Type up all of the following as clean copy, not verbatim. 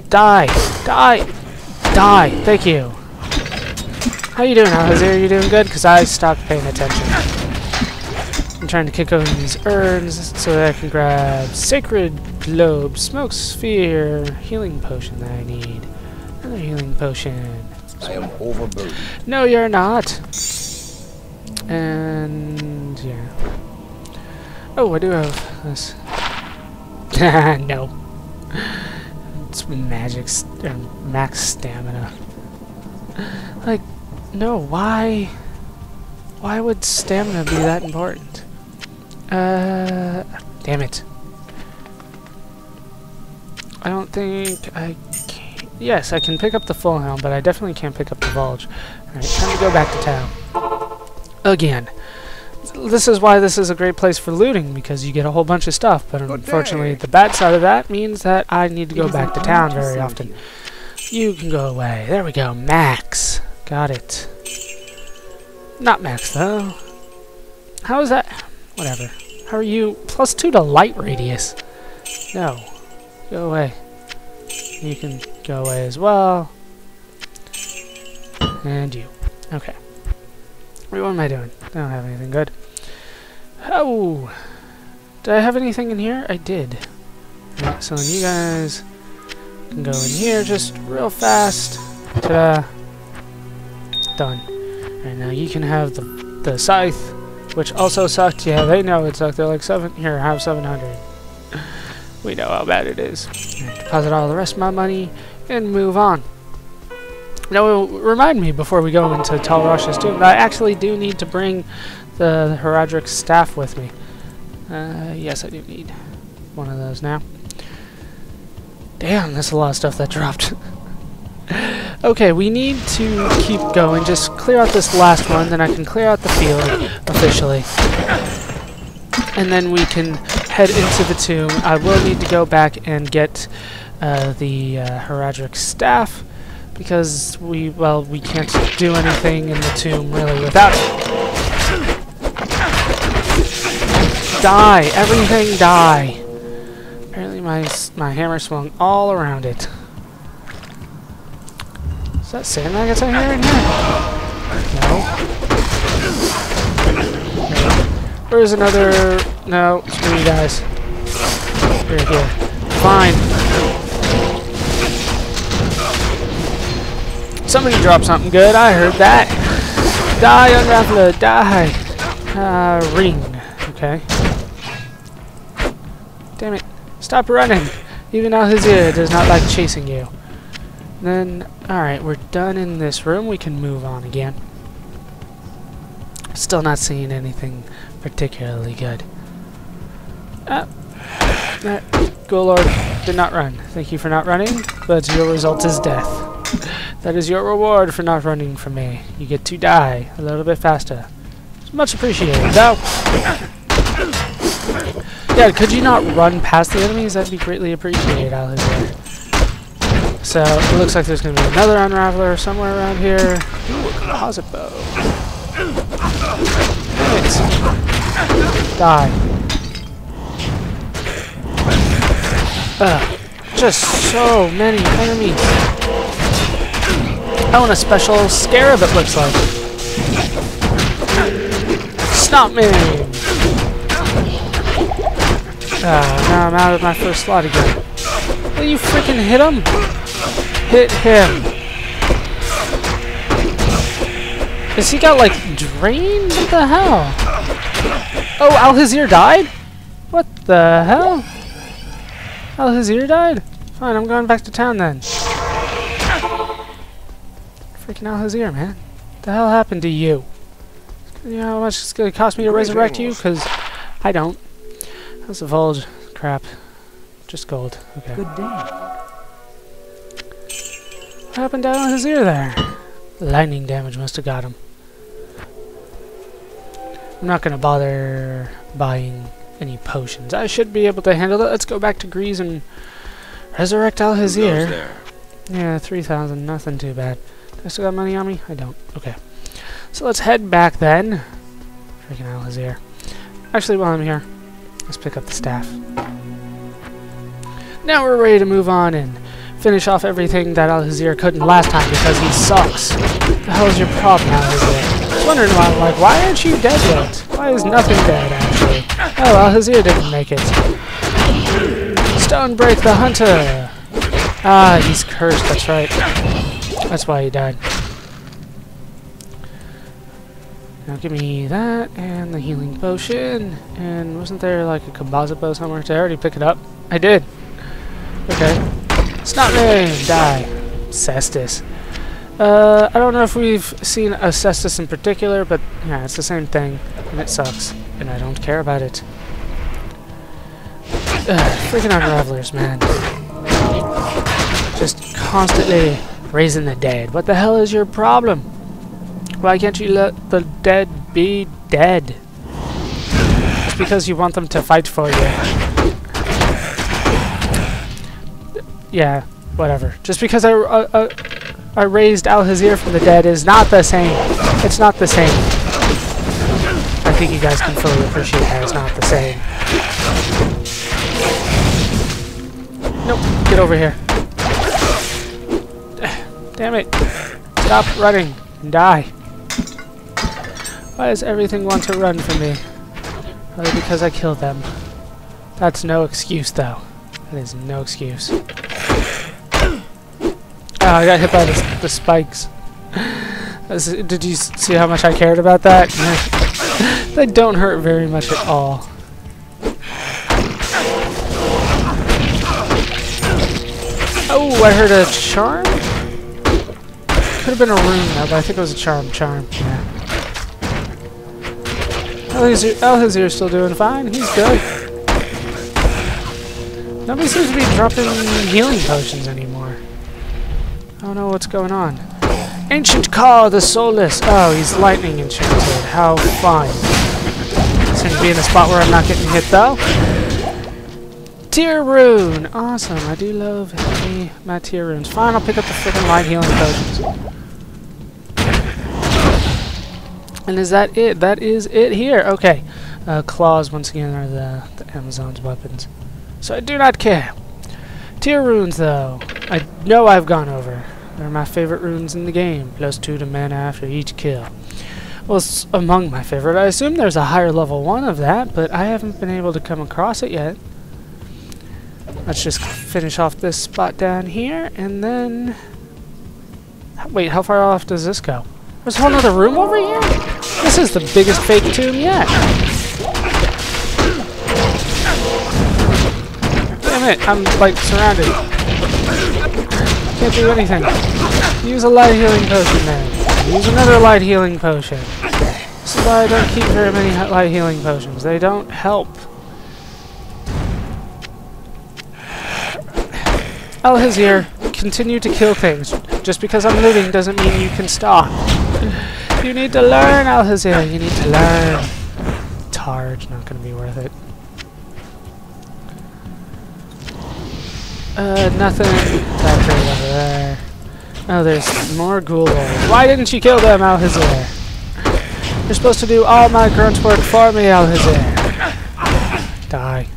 Die! Die! Die! Thank you. How you doing, Alhazir? You doing good? Because I stopped paying attention. I'm trying to kick over these urns so that I can grab Sacred Globe, Smoke Sphere, Healing Potion that I need. Another Healing Potion. I am overburdened. No, you're not. And yeah. Oh, I do have this. No. It's max stamina. Like, no, why? Why would stamina be that important? Damn it. I don't think I can. Yes, I can pick up the full helm, but I definitely can't pick up the Vulge. Alright, time to go back to town. Again. This is why this is a great place for looting, because you get a whole bunch of stuff, but unfortunately the bad side of that means that I need to go back to town very often. You can go away. There we go. Max. Got it. Not max, though. How is that? Whatever. How are you? +2 to light radius. No. Go away. You can go away as well. And you. Okay. Wait, what am I doing? I don't have anything good. Oh! Did I have anything in here? I did. Right, so you guys can go in here just real fast. Ta-da! Done. Alright, now you can have the scythe, which also sucked. Yeah, they know it sucked. They're like, here, have 700. We know how bad it is. Right, deposit all the rest of my money and move on. Now, remind me before we go into Tal Rasha's tomb, I actually do need to bring the Heraldric staff with me. Yes, I do need one of those now. Damn, that's a lot of stuff that dropped. Okay, we need to keep going. Just clear out this last one, then I can clear out the field officially. And then we can head into the tomb. I will need to go back and get the Heraldric staff, because we can't do anything in the tomb really without it. Die! Everything die! Apparently my hammer swung all around it. Is that sand maggots I hear in here? No. Where's another... No, screw you guys. Here. Fine. Somebody dropped something good, I heard that. Die, Unraveler, die! Ring. Okay. Damn it. Stop running! Even Alhazir does not like chasing you. Then, alright, we're done in this room. We can move on again. Still not seeing anything particularly good. That Golord did not run. Thank you for not running, but your result is death. That is your reward for not running from me. You get to die a little bit faster. It's much appreciated, though. Yeah, could you not run past the enemies? That'd be greatly appreciated, Alhazir. So, it looks like there's going to be another Unraveler somewhere around here. Ooh, a composite bow. Damn it. Die. Just so many enemies. I want a special scarab, it looks like. Stop me! Now I'm out of my first slot again. Will you freaking hit him? Hit him. Has he got, like, drained? What the hell? Oh, Alhazir died? What the hell? Alhazir died? Fine, I'm going back to town then. Freaking Alhazir, man. What the hell happened to you? You know how much it's going to cost me to resurrect you? Because I don't. That's a Vulge. Crap. Just gold. Okay. Good day. What happened to Alhazir there? Lightning damage must have got him. I'm not going to bother buying any potions. I should be able to handle it. Let's go back to Grease and resurrect Alhazir. Yeah, 3,000. Nothing too bad. Do I still got money on me? I don't. Okay. So let's head back then. Freaking Alhazir. Actually, while I'm here, let's pick up the staff. Now we're ready to move on and finish off everything that Al-Hazir couldn't last time because he sucks. What the hell is your problem, Al-Hazir? I was wondering why aren't you dead yet? Why is nothing dead, actually? Oh, Al-Hazir didn't make it. Stonebreak the Hunter! Ah, he's cursed, that's right. That's why he died. Now give me that, and the healing potion. And wasn't there like a composite bow somewhere? Did I already pick it up? I did! Okay. Snot Ring! Die. Cestus. I don't know if we've seen a Cestus in particular, but yeah, it's the same thing, and it sucks, and I don't care about it. Freaking Unravelers, man. Just constantly raising the dead. What the hell is your problem? Why can't you let the dead be dead? Just because you want them to fight for you. Yeah, whatever. Just because I raised Al-Hazir from the dead is not the same. It's not the same. I think you guys can fully appreciate that it's not the same. Nope, get over here. Damn it. Stop running and die. Why does everything want to run from me? Probably because I killed them. That's no excuse, though. That is no excuse. Oh, I got hit by the spikes. Did you see how much I cared about that? They don't hurt very much at all. Oh, I heard a charm? Could have been a rune, though, but I think it was a charm. Yeah. Al-Hazir's still doing fine. He's good. Nobody seems to be dropping healing potions anymore. I don't know what's going on. Ancient Car, the Soulless. Oh, he's lightning enchanted. How fun. Seems to be in a spot where I'm not getting hit, though. Tear Rune. Awesome. I do love my Tear Runes. Fine, I'll pick up the freaking light healing potions. And is that it? That is it here. Okay. Claws, once again, are the Amazon's weapons. So I do not care. Tear Runes, though. I know I've gone over. They're my favorite runes in the game. +2 to mana after each kill. Well, it's among my favorite. I assume there's a higher level one of that, but I haven't been able to come across it yet. Let's just finish off this spot down here, and then... Wait, how far off does this go? There's a whole other room over here? This is the biggest fake tomb yet. Damn it, I'm like surrounded. Can't do anything. Use a light healing potion then. Use another light healing potion. This is why I don't keep very many light healing potions. They don't help. Al-Hazir, continue to kill things. Just because I'm living doesn't mean you can stop. You need to learn, Al-Hazir. You need to learn. It's hard. Not going to be worth it. Nothing. That's right over there. Oh, there's more ghouls. Why didn't you kill them, Al-Hazir? You're supposed to do all my grunt work for me, Al-Hazir. Die.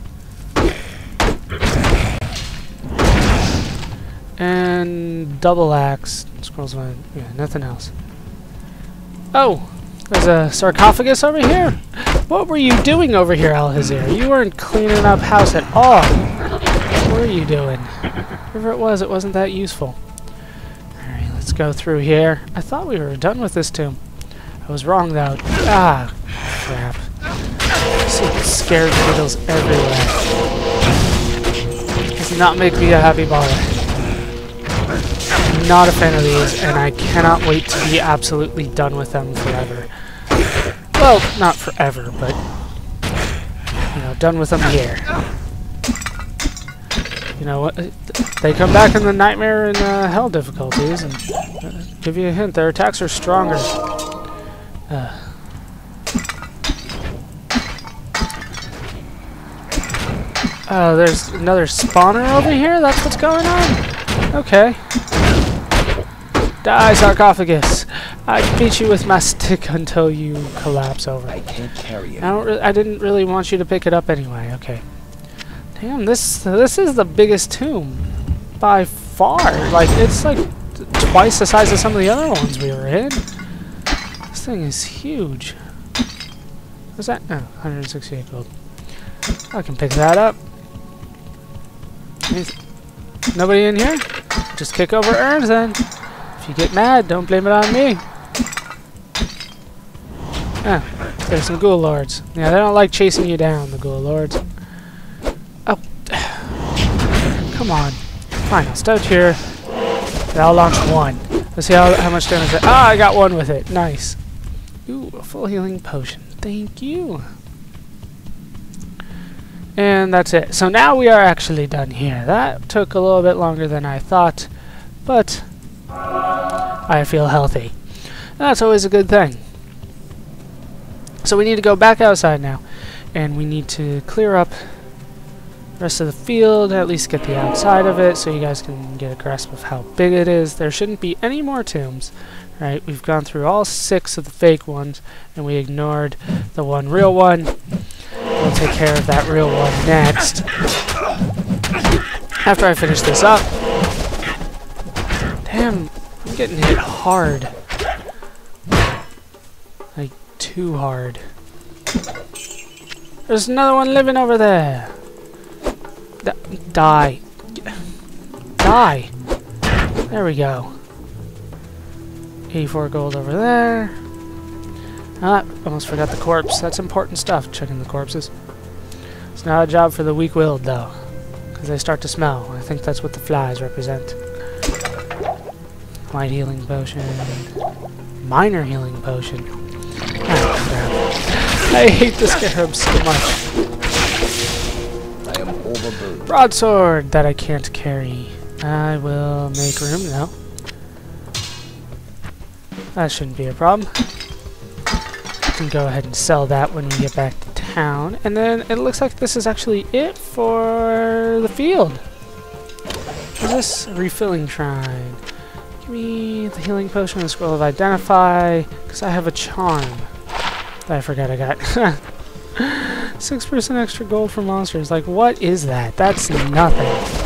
And double axe. Scrolls one. Yeah, nothing else. Oh, there's a sarcophagus over here. What were you doing over here, Al-Hazir? You weren't cleaning up house at all. What were you doing? Whatever it wasn't that useful. Alright, let's go through here. I thought we were done with this tomb. I was wrong, though. Ah, crap. See scared beetles everywhere. Does not make me a happy bother. I'm not a fan of these, and I cannot wait to be absolutely done with them forever. Well, not forever, but, you know, done with them here. You know what? They come back in the Nightmare and Hell difficulties, and give you a hint, their attacks are stronger. Oh, there's another spawner over here? That's what's going on? Okay. Die, sarcophagus! I beat you with my stick until you collapse over. I can't carry it. I didn't really want you to pick it up anyway. Okay. Damn, this is the biggest tomb by far. Like, it's like twice the size of some of the other ones we were in. This thing is huge. What's that? Oh, 168 gold. I can pick that up. Nobody in here? Just kick over urns then. If you get mad, don't blame it on me. Ah, there's some ghoul lords. Yeah, they don't like chasing you down, the ghoul lords. Oh. Come on. Fine, I'll start here. And I'll launch one. Let's see how much damage that. Ah, I got one with it. Nice. Ooh, a full healing potion. Thank you. And that's it. So now we are actually done here. That took a little bit longer than I thought, but I feel healthy. That's always a good thing. So we need to go back outside now, and we need to clear up the rest of the field, at least get the outside of it, so you guys can get a grasp of how big it is. There shouldn't be any more tombs, right? We've gone through all 6 of the fake ones, and we ignored the one real one. We'll take care of that real one next. After I finish this up. Damn, I'm getting hit hard. Like, too hard. There's another one living over there. Die. Die. There we go. 84 gold over there. Ah, almost forgot the corpse. That's important stuff, checking the corpses. It's not a job for the weak-willed, though, because they start to smell. I think that's what the flies represent. Light healing potion. Minor healing potion. Ah, crap. I hate the scarabs so much. I am overburdened. Broadsword that I can't carry. I will make room now. That shouldn't be a problem. Can go ahead and sell that when we get back to town. And then it looks like this is actually it for the field. What is this? A refilling shrine. Give me the healing potion and the scroll of identify, because I have a charm that I forgot I got. 6% extra gold for monsters. Like, what is that? That's nothing.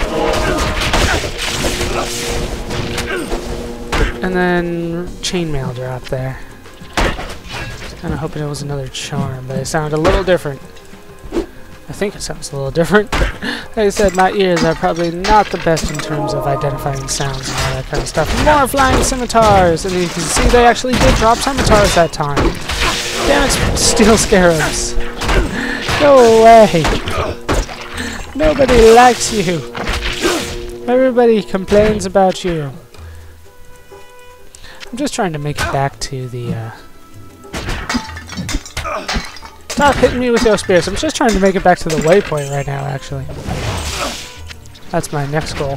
And then chainmail drop there. Kind of hoping it was another charm, but it sounded a little different. I think it sounds a little different. Like I said, my ears are probably not the best in terms of identifying sounds and all that kind of stuff. More flying scimitars! And you can see they actually did drop scimitars that time. Damn it, steel scarabs. Go away. Nobody likes you. Everybody complains about you. I'm just trying to make it back to the, Stop hitting me with your spears. I'm just trying to make it back to the waypoint right now, actually. That's my next goal.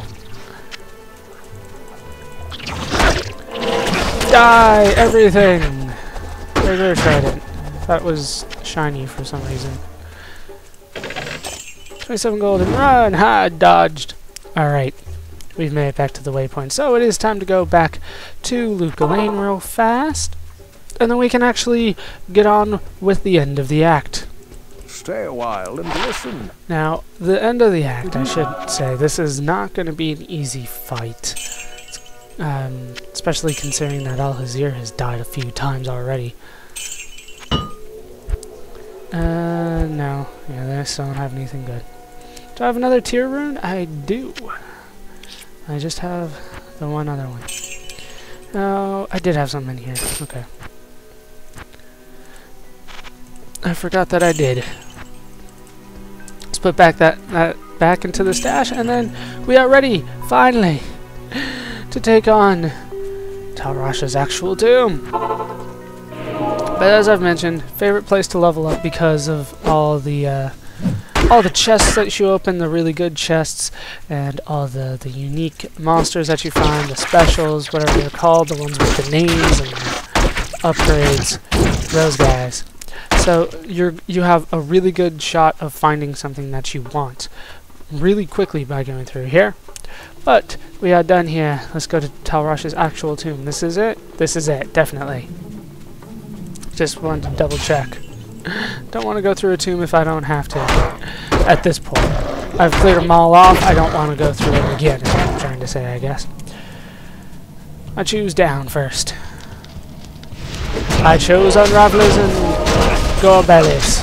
Die, everything! Regular trident. That was shiny for some reason. 27 gold and run! Ha! Dodged! Alright. We've made it back to the waypoint. So it is time to go back to Luca Lane real fast. And then we can actually get on with the end of the act. Stay a while and listen. Now, the end of the act, I should say, this is not going to be an easy fight. Especially considering that Al-Hazir has died a few times already. No. Yeah, they still don't have anything good. Do I have another tier rune? I do. I just have the one other one. Oh, I did have some in here. Okay. I forgot that I did. Let's put back that back into the stash, and then we are ready, finally, to take on Tal Rasha's actual tomb. But as I've mentioned, favorite place to level up because of all the chests that you open, the really good chests, and all the unique monsters that you find, the specials, whatever they're called, the ones with the names and the upgrades, those guys. So you have a really good shot of finding something that you want really quickly by going through here. But we are done here. Let's go to Tal Rasha's actual tomb. This is it? This is it, definitely. Just wanted to double check. Don't want to go through a tomb if I don't have to at this point. I've cleared them all off. I don't want to go through them again, is what I'm trying to to say, I guess. I choose down first. I chose Unravelers and Gorbellies.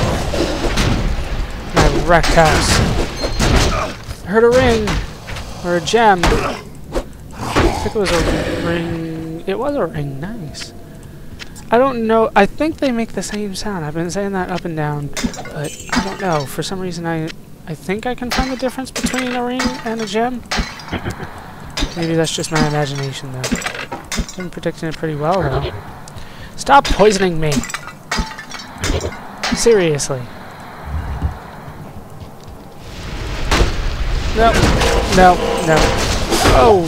My wrecked house. I heard a ring. Or a gem. I think it was a ring. It was a ring. Nice. I don't know. I think they make the same sound. I've been saying that up and down. But I don't know. For some reason, I think I can find the difference between a ring and a gem. Maybe that's just my imagination, though. I've been predicting it pretty well, though. Stop poisoning me! Seriously. No. No. No. Oh!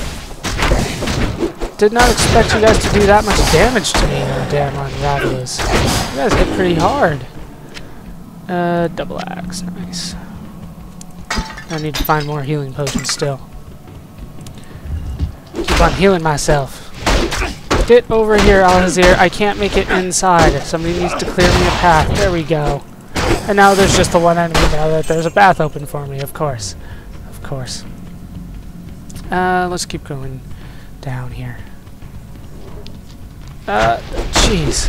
Did not expect you guys to do that much damage to me, damn Unravelers. You guys hit pretty hard. Double axe. Nice. I need to find more healing potions still. Keep on healing myself. Get over here, Alhazir. I can't make it inside. Somebody needs to clear me a path. There we go. And now there's just the one enemy now that there's a path open for me, of course. Of course. Let's keep going down here. Jeez.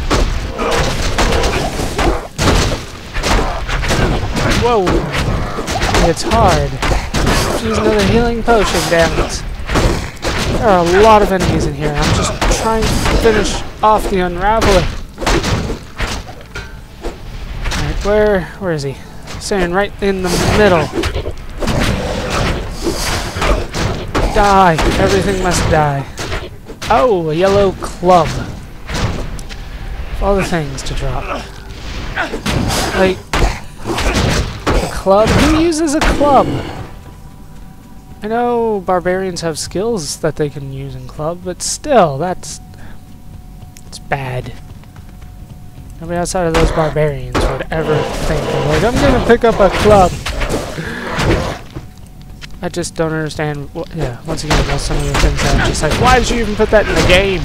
Whoa. It's hard. Use another healing potion, damn it. There are a lot of enemies in here. I'm just trying to finish off the Unraveler. Alright, where is he? Standing right in the middle. Die. Everything must die. Oh, a yellow club. All the things to drop. Like, a club? Who uses a club? I know barbarians have skills that they can use in club, but still, it's bad. Nobody outside of those barbarians would ever think, like, I'm gonna pick up a club. I just don't understand. Yeah, once again, that's some of the things that I'm just like, why did you even put that in the game?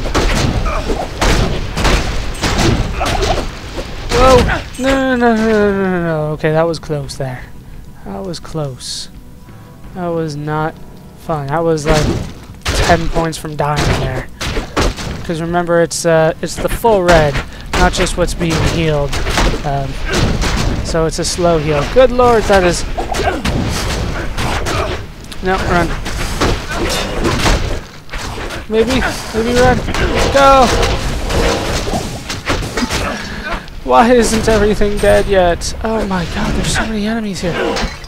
Whoa! No. Okay, that was close there. That was close. That was not fun. That was like 10 points from dying there. Because remember, it's the full red, not just what's being healed. So it's a slow heal. Good lord, that is. No, run. Maybe run. Go. Why isn't everything dead yet? Oh my god, there's so many enemies here.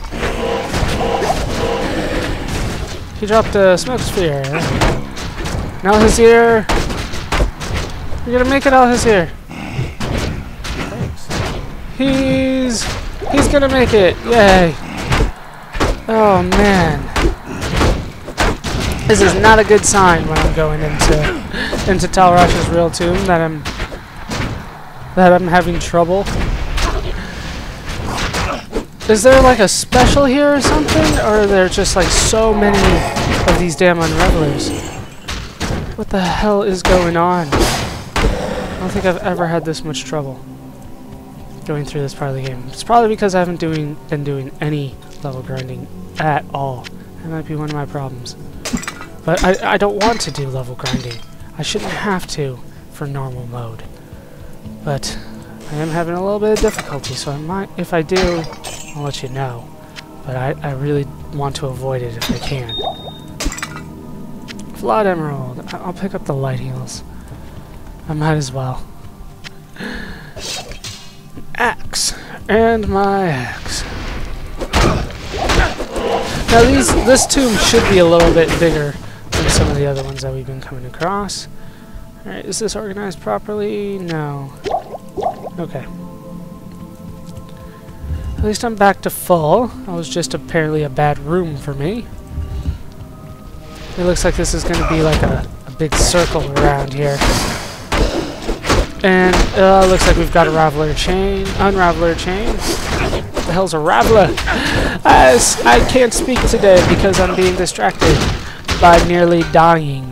He dropped a smoke sphere. Now he's here. You're gonna make it out. He's here. He's gonna make it. Yay. Oh man. This is not a good sign when I'm going into Tal Rasha's real tomb that I'm having trouble. Is there like a special here or something? Or are there just like so many of these damn Unravelers? What the hell is going on? I don't think I've ever had this much trouble going through this part of the game. It's probably because I haven't been doing any level grinding at all. That might be one of my problems. But I don't want to do level grinding. I shouldn't have to for normal mode. But I am having a little bit of difficulty, so I might, if I do, I'll let you know. But I really want to avoid it if I can. Flood Emerald. I'll pick up the light heals. I might as well. Axe. And my axe. Now this tomb should be a little bit bigger than some of the other ones that we've been coming across. Alright, is this organized properly? No. Okay. At least I'm back to full. That was just apparently a bad room for me. It looks like this is going to be like a big circle around here. And looks like we've got a Unraveler chain. What the hell's a Raveler? I can't speak today because I'm being distracted by nearly dying.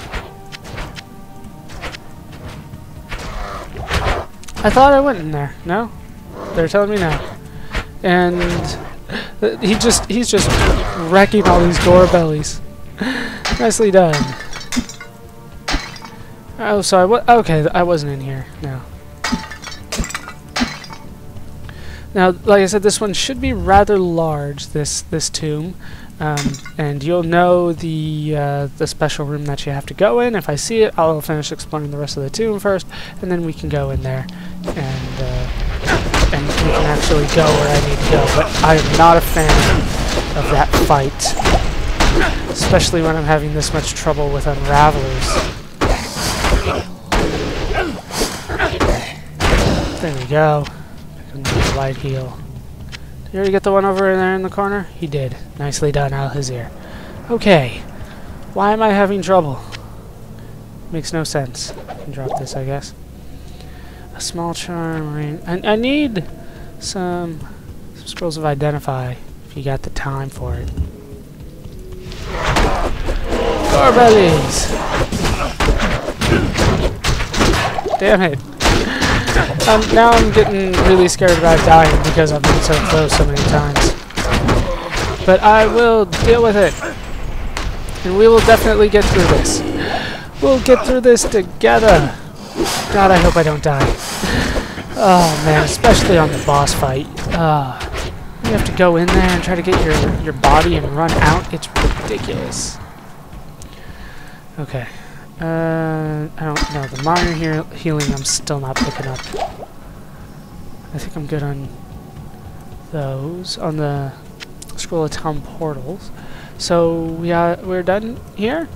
I thought I went in there. No? They're telling me no. And he's just wrecking all these gore bellies. Nicely done. Oh, sorry. Okay, I wasn't in here. No. Now, like I said, this one should be rather large. This tomb, and you'll know the special room that you have to go in. If I see it, I'll finish exploring the rest of the tomb first, and then we can go in there and we can actually go where I need to go. But I am not a fan of that fight, especially when I'm having this much trouble with unravelers. There we go. Light heal. Did you already get the one over there in the corner? He did. Nicely done, Alhazir. Okay. Why am I having trouble? Makes no sense. I can drop this, I guess. A small charm ring. I need some scrolls of identify if you got the time for it. Gorbellies! Damn it. Now I'm getting really scared about dying because I've been so close so many times. But I will deal with it. And we will definitely get through this. We'll get through this together. God, I hope I don't die. Oh man, especially on the boss fight. You have to go in there and try to get your body and run out. It's ridiculous. Okay. I don't know. The minor healing I'm still not picking up. I think I'm good on those. On the Scroll of Town Portals. So we're done here?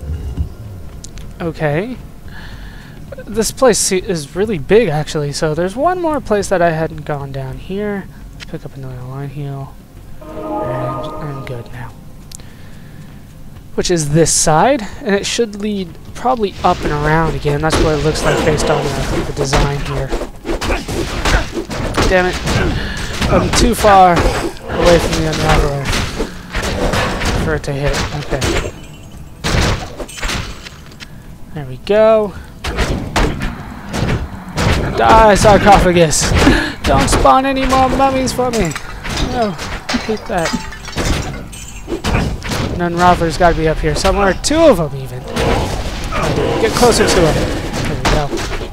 Okay. This place is really big actually, so there's one more place that I hadn't gone down here. Let's pick up another line heal. And I'm good now. Which is this side, and it should lead probably up and around again. That's what it looks like based on the design here. Damn it. I'm too far away from the unraveler for it to hit. Okay. There we go. Die, sarcophagus! Don't spawn any more mummies for me! No, I hate that. An unraveler's gotta be up here somewhere. Two of them, even. Get closer to him. There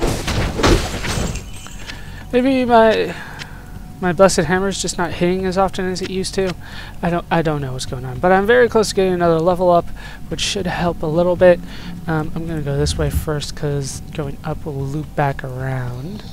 we go. Maybe my blessed hammer's just not hitting as often as it used to. I don't know what's going on, but I'm very close to getting another level up, which should help a little bit. I'm gonna go this way first because going up will loop back around.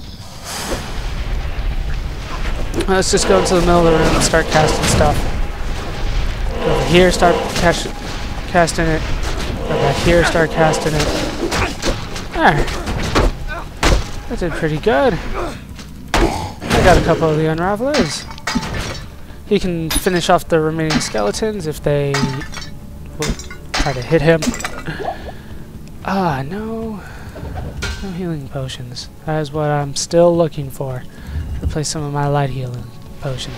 Let's just go into the middle of the room and start casting stuff. Over here, start casting it. Go back here, start casting it. There. That did pretty good. I got a couple of the unravelers. He can finish off the remaining skeletons if they will try to hit him. Ah, no healing potions. That is what I'm still looking for. Replace some of my light healing potions.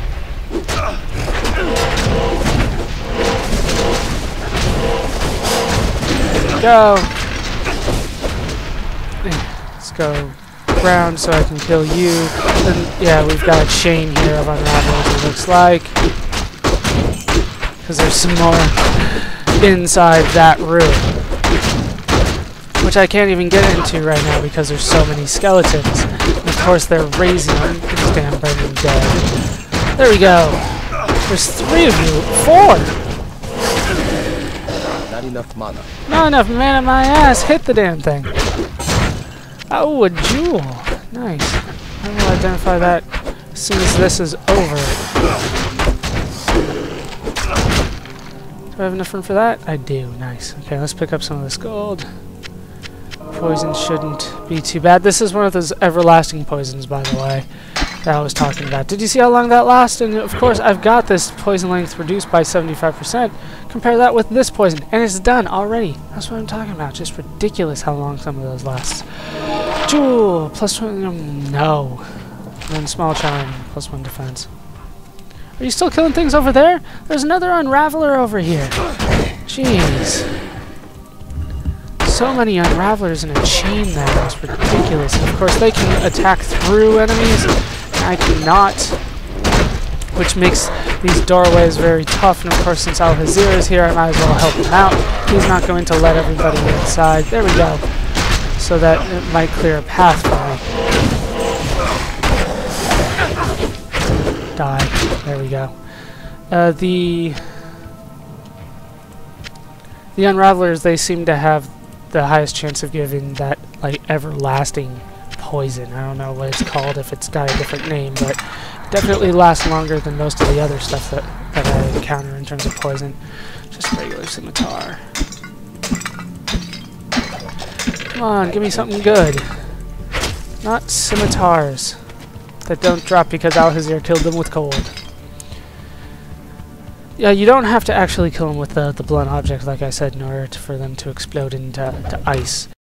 Go! Let's go around so I can kill you. And yeah, we've got a chain here of unravelers, it looks like. Because there's some more inside that room. Which I can't even get into right now because there's so many skeletons. And of course they're raising them. Damn, burning dead. There we go. There's 3 of you. 4! Not enough mana. Not enough mana, my ass. Hit the damn thing. Oh, a jewel. Nice. I will identify that as soon as this is over. Do I have enough room for that? I do. Nice. Okay, let's pick up some of this gold. Poison shouldn't be too bad. This is one of those everlasting poisons, by the way, that I was talking about. Did you see how long that lasts? And of course, I've got this poison length reduced by 75%. Compare that with this poison, and it's done already. That's what I'm talking about. Just ridiculous how long some of those last. Jewel, +1, no. 1 small charm, +1 defense. Are you still killing things over there? There's another unraveler over here. Jeez. So many unravelers in a chain there. It's ridiculous. And of course, they can attack through enemies. And I cannot. which makes these doorways very tough. And of course, since Al-Hazir is here, I might as well help him out. He's not going to let everybody inside. There we go. So that it might clear a path for me. Die. There we go. The Unravelers, they seem to have the highest chance of giving that, like, everlasting poison. I don't know what it's called, if it's got a different name, but definitely lasts longer than most of the other stuff that I encounter in terms of poison. Just regular scimitar. Come on, give me something good. Not scimitars that don't drop because Al-Hazir killed them with cold. Yeah, you don't have to actually kill them with the blunt object, like I said, in order for them to explode into ice.